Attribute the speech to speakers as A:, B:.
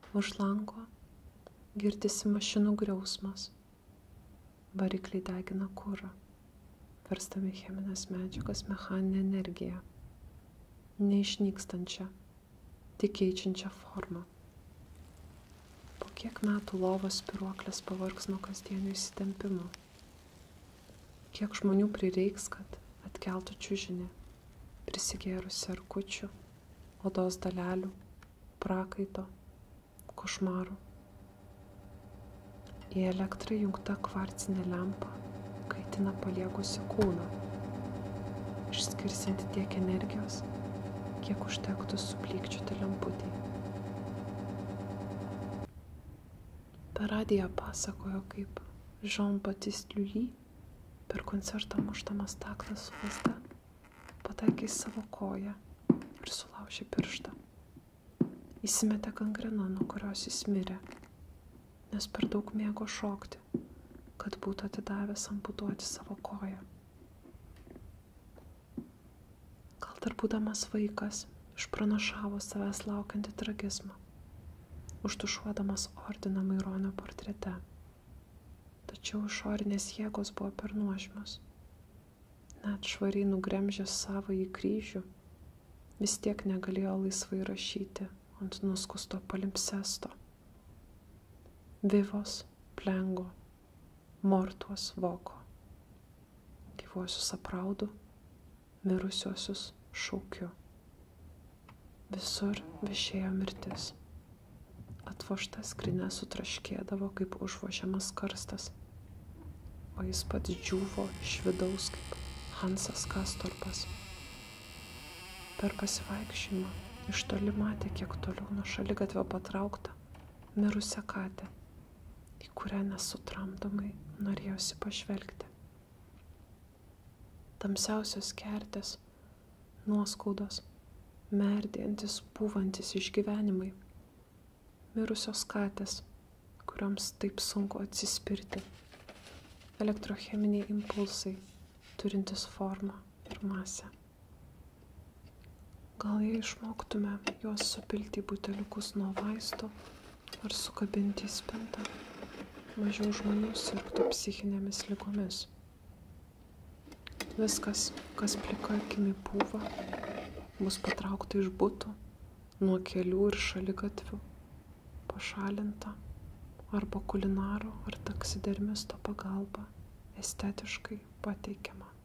A: Už lango girdisi mašinų griausmas. Varikliai degina kurą, virstami cheminės medžiagas mechaninę energiją, neišnykstančią, tik keičiančią formą. Po kiek metų lovos spyruoklės pavargs nuo kasdienio įsitempimo? Kiek žmonių prireiks, kad atkeltų čiužinį, prisigėrusi erkučių, odos dalelių, prakaito, košmarų. Į elektrą jungta kvarcinė lempa kaitina paliegusi kūną, išskirsianti tiek energijos, kiek užtektų suplykčioti lemputį. Per radiją pasakojo, kaip Jean-Baptiste Lully per koncertą mušdamas taktą su lazda pataikė į savo koją ir sulaužė pirštą. Įsimetė gangrena, nuo kurios jis mirė, nes per daug mėgo šokti, kad būtų atidavęs amputuoti savo koją. Gal dar būdamas vaikas išpranašavo savęs laukiantį tragizmą, užtušuodamas ordiną Maironio portrete. Tačiau išorinės jėgos buvo per nuožmios. Net švariai nugremžęs savąjį kryžių, vis tiek negalėjo laisvai rašyti ant nuskusto palimpsesto. Vivos plengo, mortuos voko. Gyvuosius apraudu, mirusiuosius šaukiu. Visur viešėjo mirtis. Atvožta skrinė sutraškėdavo kaip užvožiamas karstas, o jis pats džiūvo iš vidaus kaip Hansas Kastorpas. Per pasivaikščiojimą iš toli matė, kiek toliau nuo šaligatvio patraukta mirusią katę, į kurią nesutramdomai norėjosi pažvelgti. Tamsiausios kertės, nuoskaudos, merdėjantis, pūvantis išgyvenimai. Mirusios katės, kurioms taip sunku atsispirti. Elektrocheminiai impulsai, turintis formą ir masę. Gal jei išmoktume juos supilti į buteliukus nuo vaisto ar sukabinti į spintą, mažiau žmonių sirgtų psichinėmis ligomis. Viskas, kas plika akimi pūva, bus patraukta iš butų, nuo kelių ir šaligatvių, pašalinta arba kulinaro ar taksidermisto pagalba estetiškai pateikiama.